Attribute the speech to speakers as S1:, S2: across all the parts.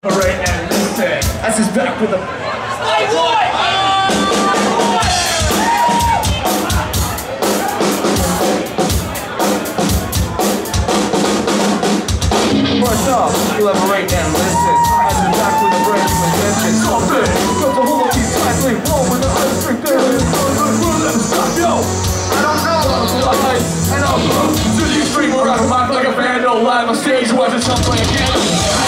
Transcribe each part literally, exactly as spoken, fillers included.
S1: Right now, listen. That's his back with the. Hey, boy! First off, you'll have a right now, listen. That's his back with a brand new intention. Something! Got the whole of these guys lay wall with the unstrict there. Let him stop, yo! I don't know. And I'll go to the extreme where I come back like a vandal. Live on stage, watch it jump like a candle.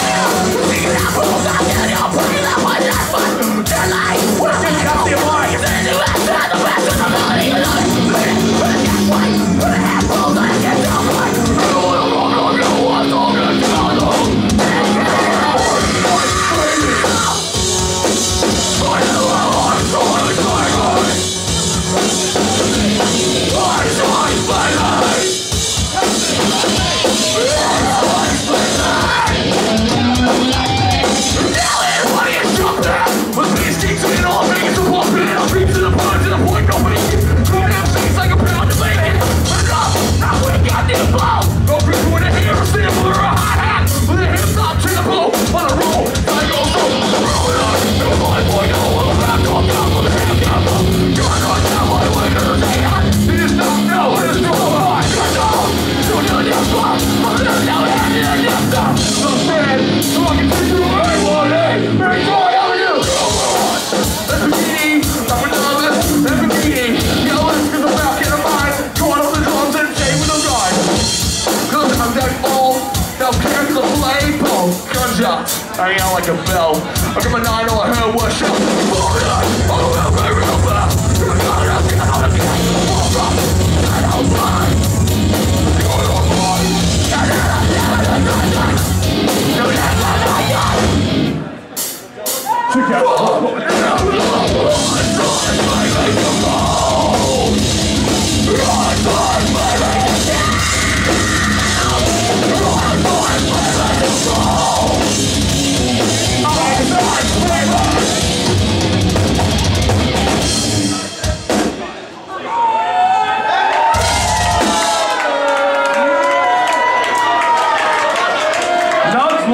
S1: I ain't like a bell. I got my nine on her worship.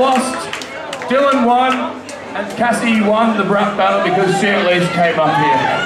S1: Dylan won, and Cassie won the rap battle because she at least came up here.